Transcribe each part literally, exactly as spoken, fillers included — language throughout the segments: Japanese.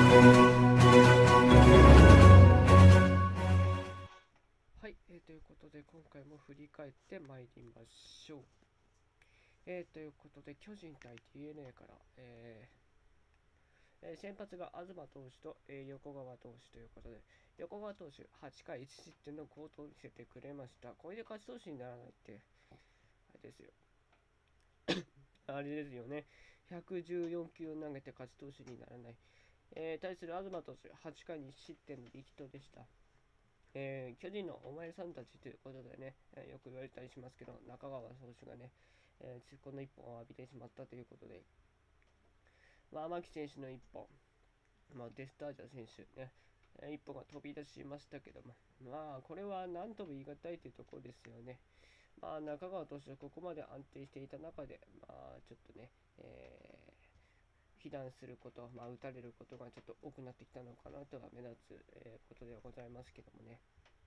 はい、えーということで今回も振り返ってまいりましょう。えーということで巨人対 ディーエヌエー から、えーえー先発が東投手と、えー横川投手ということで、横川投手はちかいいち失点の好投を見せてくれました。これで勝ち投手にならないって、あれですよ。あれですよね。ひゃくじゅうよん球を投げて勝ち投手にならない。えー対する東投手、はちかいにいち失点の力投でした。えー巨人のお前さんたちということでね、えーよく言われたりしますけど、中川投手がね、えー、このいっぽんを浴びてしまったということで、まあ、牧選手のいっぽん、まあ、デスタージャ選手ね、えー、いっぽんが飛び出しましたけども、まあ、これは何とも言い難いというところですよね。まあ、中川投手はここまで安定していた中で、まあ、ちょっとね、えー、被弾すること、まあ、打たれることがちょっと多くなってきたのかなとは目立つ、えーことではございますけどもね。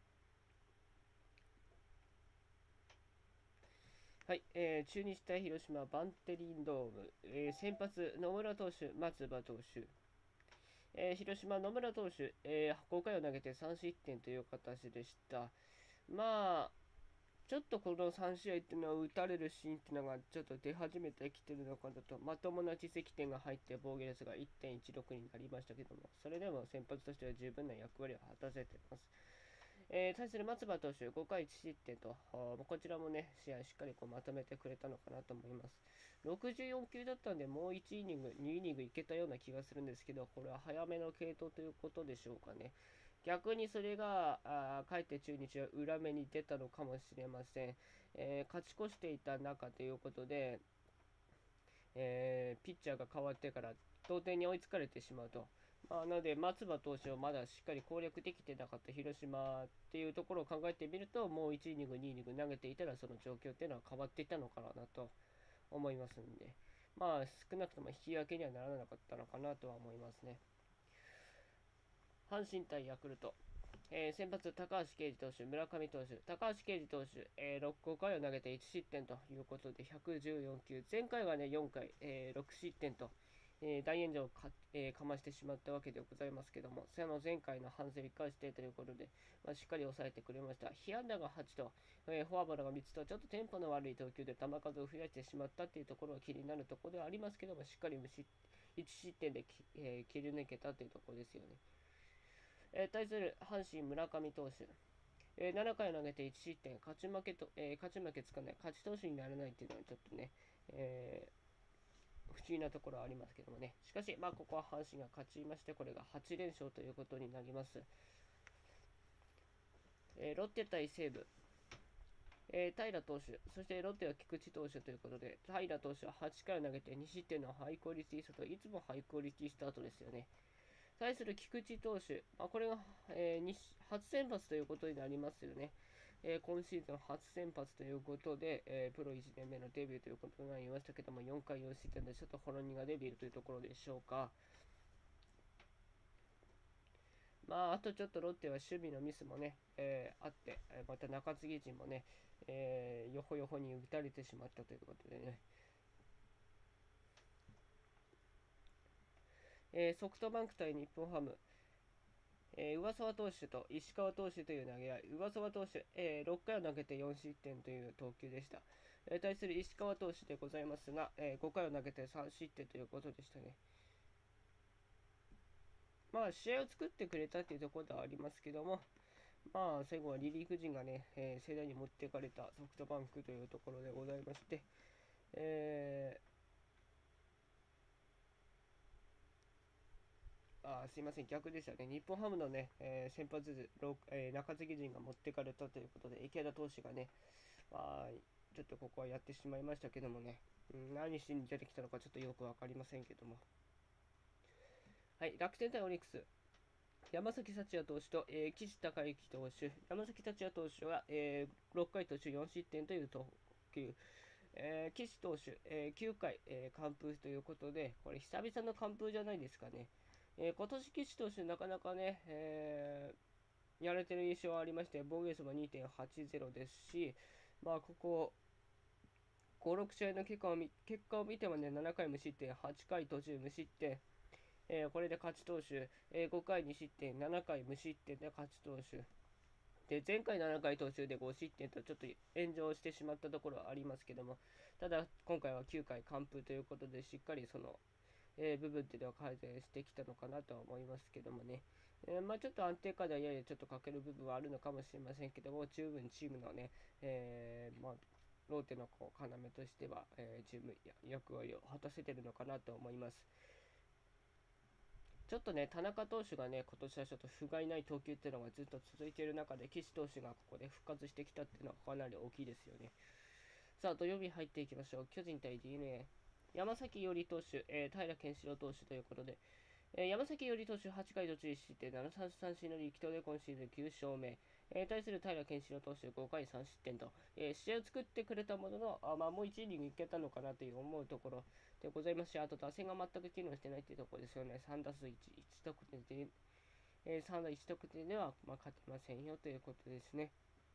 はい、えー中日対広島バンテリンドーム、えー先発野村投手、松葉投手、えー広島野村投手、えーごかいを投げてさん失点という形でした。まあ、ちょっとこのさん試合っていうのは打たれるシーンっていうのがちょっと出始めてきてるのかなと、まともな自責点が入って防御率がいってんいちろくになりましたけども、それでも先発としては十分な役割を果たせています。えー対する松葉投手、ごかいいち失点と、こちらもね、試合しっかりこうまとめてくれたのかなと思います。ろくじゅうよん球だったんで、もういちイニング、にイニングいけたような気がするんですけど、これは早めの継投ということでしょうかね。逆にそれが、あかえって中日は裏目に出たのかもしれません。えー勝ち越していた中ということで、えーピッチャーが変わってから同点に追いつかれてしまうと。まあ、なので、松葉投手をまだしっかり攻略できてなかった広島っていうところを考えてみると、もういちイニング、にイニング投げていたら、その状況っていうのは変わっていたのかなと思いますんで、まあ、少なくとも引き分けにはならなかったのかなとは思いますね。阪神対ヤクルト。えー先発、高橋奎二投手、村上投手、高橋奎二投手、えー、ろっかいを投げていち失点ということでひゃくじゅうよん球、前回はね、よんかい、えーろく失点と、えー大炎上をか,、えーかましてしまったわけでございますけども、その前回の反省を生かしてということで、まあ、しっかり抑えてくれました。被安打がはちと、えーフォアボールがみっつと、ちょっとテンポの悪い投球で球数を増やしてしまったっていうところが気になるところではありますけども、しっかり無失いち失点で、えー切り抜けたというところですよね。えー対する阪神村上投手、えーななかいを投げていち失点、勝ち負けと、えー勝ち負けつかない、勝ち投手にならないっていうのはちょっとね、えー不思議なところはありますけどもね。しかし、まあ、ここは阪神が勝ちまして、これがはち連勝ということになります。えーロッテ対西武、えー平投手、そしてロッテは菊池投手ということで、平投手ははちかいを投げてに失点のハイクオリティスタート、いつもハイクオリティスタートですよね。対する菊池投手、まあ、これが、えー初先発ということになりますよね。えー今シーズン初先発ということで、えープロいちねんめのデビューということになりましたけども、よんかいよん失点でちょっとほろ苦デビューというところでしょうか。まあ、あとちょっとロッテは守備のミスもね、えーあって、また中継ぎ陣もね、えーよほよほに打たれてしまったということでね、えーソフトバンク対日本ハム、えー上沢投手と石川投手という投げ合い、上沢投手、えーろっかいを投げてよん失点という投球でした。えー対する石川投手でございますが、えーごかいを投げてさん失点ということでしたね。まあ、試合を作ってくれたというところではありますけども、まあ、最後はリリーフ陣がね、えー盛大に持っていかれたソフトバンクというところでございまして、えーあすいません、逆でしたね。日本ハムのね、えー先発図、えー中継ぎ陣が持ってかれたということで、池田投手がね、まあ、ちょっとここはやってしまいましたけどもね、うん、何しに出てきたのかちょっとよくわかりませんけども。はい、楽天対オリックス。山崎幸也投手と、えー岸孝之投手。山崎幸也投手は、えーろっかい途中よん失点という投球。えー岸投手、えーきゅうかい、えー完封ということで、これ久々の完封じゃないですかね。えー今年岸投手なかなかね、えーやれてる印象はありまして、防御率もにてんはちゼロですし、まあ、ここご、ろく試合の結果を見結果を見てもね、ななかい無失点、はちかい途中無失点、 えーこれで勝ち投手、えーごかいに失点、ななかい無失点で勝ち投手。で、前回ななかい途中でご失点とちょっと炎上してしまったところはありますけども、ただ今回はきゅうかい完封ということで、しっかりその、えー部分っていうのは改善してきたのかなとは思いますけどもね。えーまあ、ちょっと安定感ではややちょっと欠ける部分はあるのかもしれませんけども、十分チームのね、えーまあ、ローテのこう要としては、えー十分役割を果たせてるのかなと思います。ちょっとね、田中投手がね、今年はちょっと不甲斐ない投球っていうのがずっと続いている中で、岸投手がここで復活してきたっていうのはかなり大きいですよね。さあ、土曜日入っていきましょう。巨人対 ディーエヌエー。山崎伊織投手、えー平健志郎投手ということで、えー山崎伊織投手はちかい途中いち失点、ななさん三振の力投で今シーズンきゅう勝目。えー対する平健志郎投手ごかいさん失点と、えー試合を作ってくれたものの、あまあ、もういちイニングいけたのかなという思うところでございますし、あと打線が全く機能してないというところですよね。さん打数 1, いち得点で、えー、さん打いち得点では、まあ、勝てませんよということですね。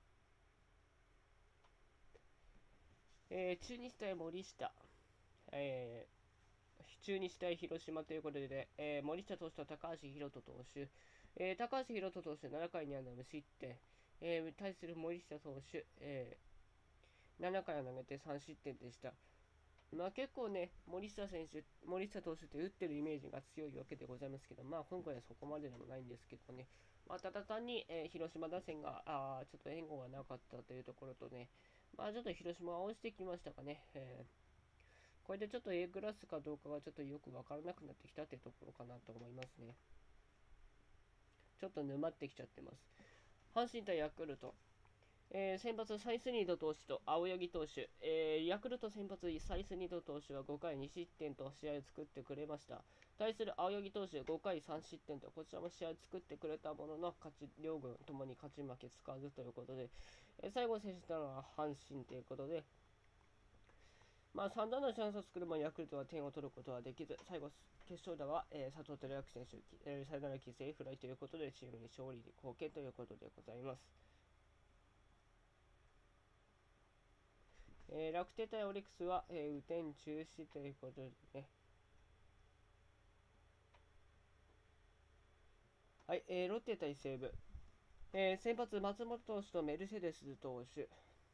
えー中日対森下、えー中日対広島ということで、えー森下投手と高橋宏斗投手、えー高橋宏斗投手ななかいに安打無失点、えー対する森下投手、えーななかいを投げてさん失点でした。まあ結構ね、森下選手、森下投手って打ってるイメージが強いわけでございますけど、まあ今回はそこまででもないんですけどね、まあ、ただ単に、えー広島打線があちょっと援護がなかったというところとね、まあちょっと広島は押してきましたかね。えーこれでちょっと A クラスかどうかがちょっとよくわからなくなってきたってところかなと思いますね。ちょっと沼ってきちゃってます。阪神対ヤクルト。えー先発サイスニード投手と青柳投手、えーヤクルト先発サイスニード投手はごかいに失点と試合を作ってくれました。対する青柳投手ごかいさん失点とこちらも試合を作ってくれたものの勝ち両軍ともに勝ち負けつかずということで、えー最後制したのは阪神ということで、まあ、さんだんのチャンスを作るもヤクルトは点を取ることはできず、最後、決勝打は、えー佐藤輝明選手、えー、サヨナラ犠牲フライということで、チームに勝利に貢献ということでございます。えー楽天対オリックスは、えー、雨天中止ということでね。はい、えーロッテ対西武。えー先発、松本投手とメルセデス投手。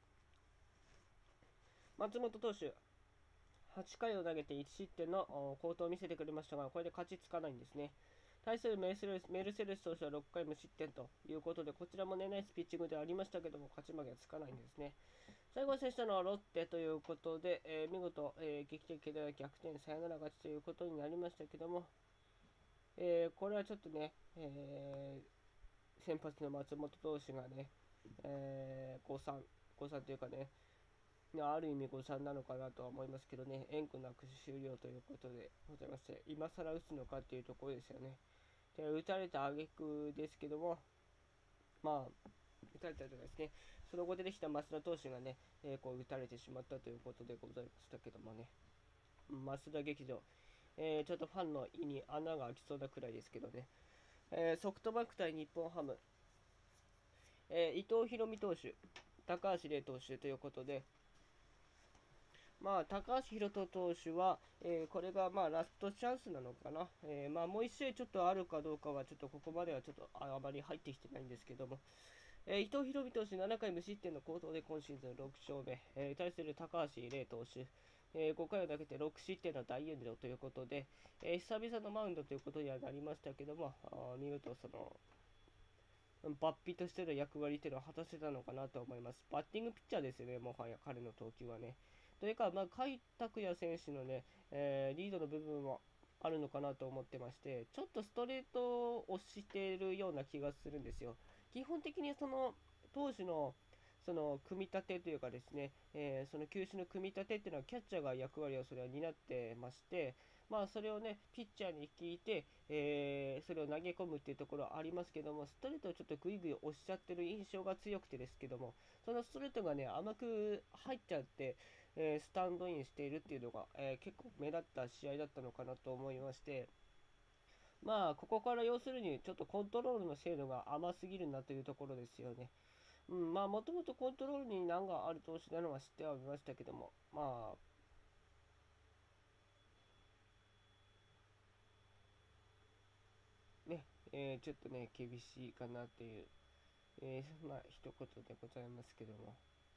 松本投手、はちかいを投げていち失点の好投を見せてくれましたが、これで勝ちつかないんですね。対するメルセデスメルセデス投手はろっかい無失点ということで、こちらもね、ナイスピッチングでありましたけども、勝ち負けがつかないんですね。最後制したのはロッテということで、えー見事、えー劇的な逆転サヨナラ勝ちということになりましたけども、えーこれはちょっとね、えー先発の松本投手がね、えー、ごさん、ごさんというかね、ある意味誤算なのかなとは思いますけどね、援護なく終了ということでございまして、今更打つのかっていうところですよね。で、打たれた挙句ですけども、まあ、打たれたとかですね、その後出てきた増田投手がね、えーこう打たれてしまったということでございましたけどもね、増田劇場、えーちょっとファンの胃に穴が開きそうなくらいですけどね、えーソフトバンク対日本ハム、えー伊藤大海投手、高橋礼投手ということで、まあ、高橋宏斗投手は、えーこれがまあラストチャンスなのかな、えーまあ、もう一試合ちょっとあるかどうかは、ちょっとここまではちょっとあまり入ってきてないんですけども、えー伊藤大海投手ななかい無失点の好投で今シーズンろく勝目、えー対する高橋礼投手、えーごかいを投げてろく失点の大炎上ということで、えー久々のマウンドということにはなりましたけども、あ見事その、バッピとしての役割というのを果たせたのかなと思います。バッティングピッチャーですよね、もはや彼の投球はね。というか、まあ、甲斐拓也選手のね、えーリードの部分もあるのかなと思ってまして、ちょっとストレートを押しているような気がするんですよ。基本的にその投手のその組み立てというかですね、えーその球種の組み立てっていうのはキャッチャーが役割をそれは担ってまして、まあそれをね、ピッチャーに聞いて、えーそれを投げ込むっていうところはありますけども、ストレートをちょっとグイグイ押しちゃってる印象が強くてですけども、そのストレートがね、甘く入っちゃって、えースタンドインしているっていうのが、えー結構目立った試合だったのかなと思いまして、まあ、ここから要するにちょっとコントロールの精度が甘すぎるなというところですよね。うん、まあ、もともとコントロールに難がある投手なのは知ってはいましたけども、まあ、 ね、えーちょっとね、厳しいかなっていう、えーまあ、一言でございますけども。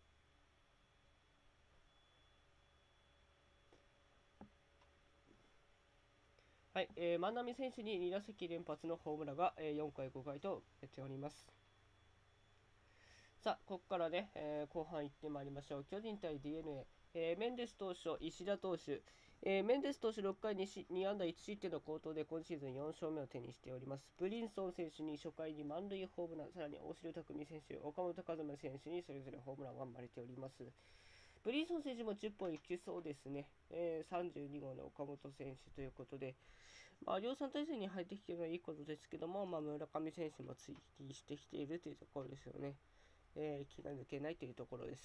はい、えー万波選手にに打席連発のホームランが、えーよんかい、ごかいと出ております。さあ、ここからね、えー後半行ってまいりましょう。巨人対 ディーエヌエー、えーメンデス投手と石田投手、えーメンデス投手ろっかい 2, に安打いち失点の好投で今シーズンよん勝目を手にしております。ブリンソン選手に初回に満塁ホームラン、さらに大城拓実選手、岡本和真選手にそれぞれホームランが生まれております。ブリンソン選手もじゅっぽんいきそうですね。えー、さんじゅうに号の岡本選手ということで、まあ、量産体制に入ってきているのはいいことですけども、まあ、村上選手も追記してきているというところですよね。えー、気が抜けないというところです。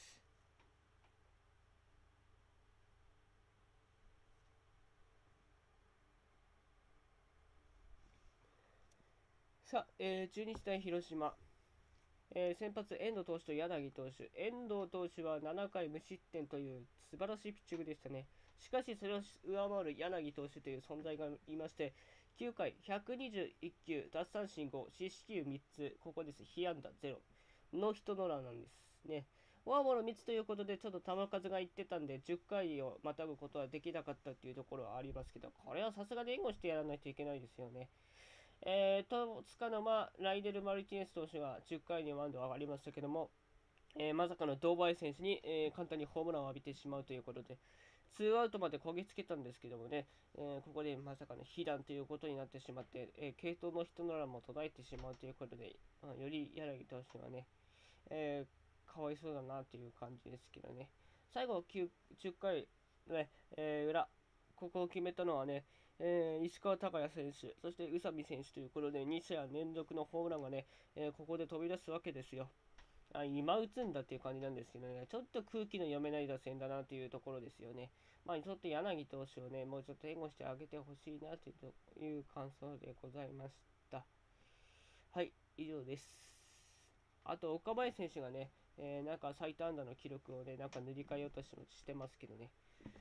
さあ、えー、中日対広島、えー先発、遠藤投手と柳投手。遠藤投手はななかい無失点という素晴らしいピッチングでしたね。しかし、それを上回る柳投手という存在がいまして、きゅうかいひゃくにじゅういち球、奪三振ご、四死球みっつ、ここです。被安打ゼロの人のランなんですね。フォアボールみっつということで、ちょっと球数がいってたんで、じゅっかいをまたぐことはできなかったっていうところはありますけど、これはさすがに援護してやらないといけないですよね。えー、と、つかの間、ライデル・マルティネス投手がじゅっかいにマウンド上がりましたけども、えーまさかの堂林選手に、えー簡単にホームランを浴びてしまうということで、ツーアウトまでこぎつけたんですけどもね、えーここでまさかの被弾ということになってしまって、えー、系統の人の欄も途絶えてしまうということで、まあ、より柳投手はね、えーかわいそうだなという感じですけどね。最後、きゅう じゅっかい、ね、えー裏、ここを決めたのはね、えー石川昂弥選手、そして宇佐美選手ということで、に試合連続のホームランがね、えーここで飛び出すわけですよ。あ、今打つんだっていう感じなんですけどね、ちょっと空気の読めない打線だなというところですよね。まあ、ちょっと柳投手をね、もうちょっと援護してあげてほしいなという感想でございました。はい、以上です。あと、岡林選手がね、えーなんか最多安打の記録をね、なんか塗り替えようとしてますけどね、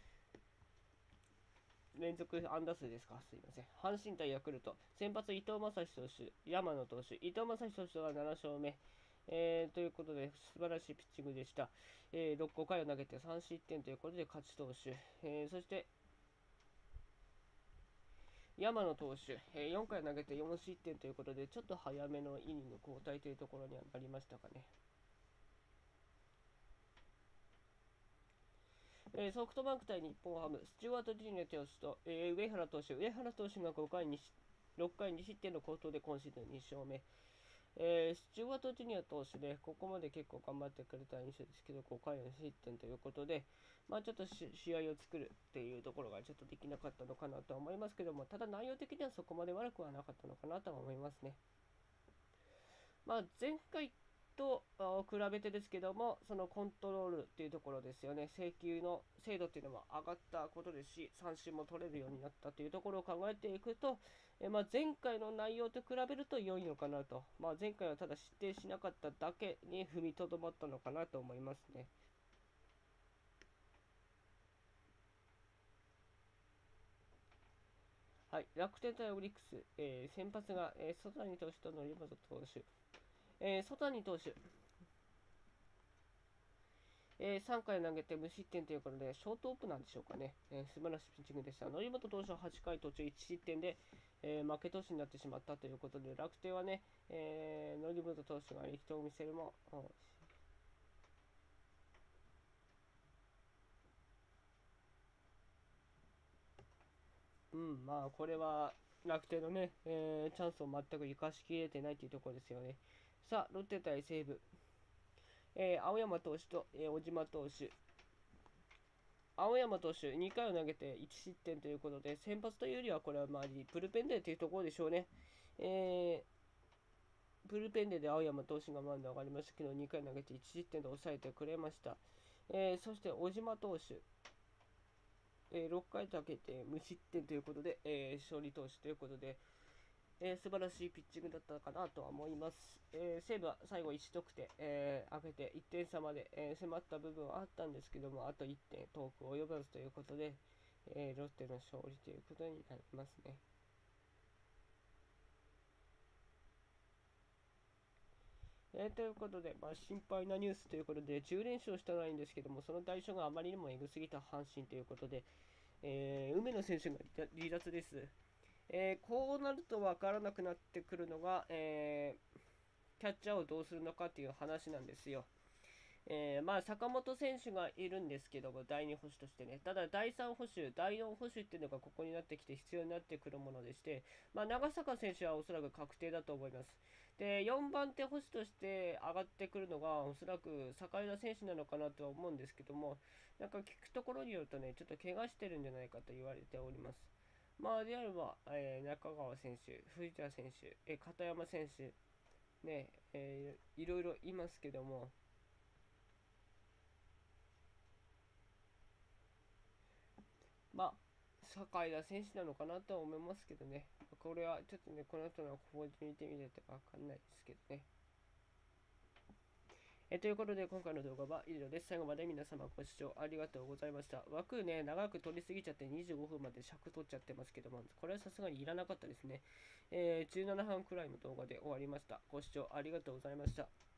連続安打数ですか、すいません。阪神対ヤクルト、先発伊藤将司投手、山野投手、伊藤将司投手がなな勝目、えーということで、素晴らしいピッチングでした。えー、ろっこかいを投げてさん失点ということで勝ち投手、えーそして山野投手、えーよんかい投げてよん失点ということで、ちょっと早めのイニング交代というところにはなりましたかね。えーソフトバンク対日本ハム、スチュワート・ジュニア投手と、えー上原投手、上原投手がごかいにろっかいに失点の好投で今シーズンに勝目。えースチュワート・ジュニア投手で、ここまで結構頑張ってくれた印象ですけど、ごかいの失点ということで、まあ、ちょっと試合を作るっていうところがちょっとできなかったのかなとは思いますけども、ただ内容的にはそこまで悪くはなかったのかなとは思いますね。まあ、前回と比べてですけども、そのコントロールっていうところですよね、制球の精度っていうのも上がったことですし、三振も取れるようになったというところを考えていくと、えまあ、前回の内容と比べると良いのかなと、まあ、前回はただ失点しなかっただけに踏みとどまったのかなと思いますね。はい、楽天対オリックス、えー先発が、えー、曽谷投手と則本投手、えー、曽谷投手、えー、さんかい投げて無失点ということで、ショートオープなんでしょうかね。えー、素晴らしいピッチングでした。則本投手ははちかい途中いち失点で、えー負け投手になってしまったということで、楽天はね、えー、則本投手が力投を見せるも、うん、まあ、これは楽天のね、えーチャンスを全く生かしきれてないというところですよね。さあ、ロッテ対西武、えー青山投手と、えー小島投手、青山投手、にかいを投げていち失点ということで、先発というよりは、これはまあ、ブルペンでというところでしょうね。えー、ブルペンでで青山投手がマウンド上がりましたけど、にかい投げていち失点で抑えてくれました。えー、そして小島投手、えー、ろっかい投げて無失点ということで、えー、勝利投手ということで、えー、素晴らしいピッチングだったかなとは思います。えー、西武は最後いち得点、えー、上げていってん差まで、えー、迫った部分はあったんですけども、あといってん遠く及ばずということで、えー、ロッテの勝利ということになりますね。 えー、ということで、まあ、心配なニュースということで、じゅう連勝したないんですけども、その対象があまりにもエグすぎた阪神ということで、えー梅野選手が離脱です。えーこうなると分からなくなってくるのが、えーキャッチャーをどうするのかっていう話なんですよ。えーまあ、坂本選手がいるんですけども、だいに捕手としてね、ただだいさん捕手、だいよん捕手っていうのがここになってきて必要になってくるものでして、まあ、長坂選手はおそらく確定だと思います。で、よんばん手捕手として上がってくるのが、おそらく坂井田選手なのかなとは思うんですけども、なんか聞くところによるとね、ちょっと怪我してるんじゃないかと言われております。まあ、であれば、えー中川選手、藤田選手、えー片山選手、ね、えーいろいろいますけども、まあ、酒井田選手なのかなとは思いますけどね。これはちょっとね、この後の工事見てみないとわかんないですけどね。えということで、今回の動画は以上です。最後まで皆様ご視聴ありがとうございました。枠ね、長く取りすぎちゃってにじゅうごふんまで尺取っちゃってますけども、これはさすがにいらなかったですね。えー、じゅうななふんくらいの動画で終わりました。ご視聴ありがとうございました。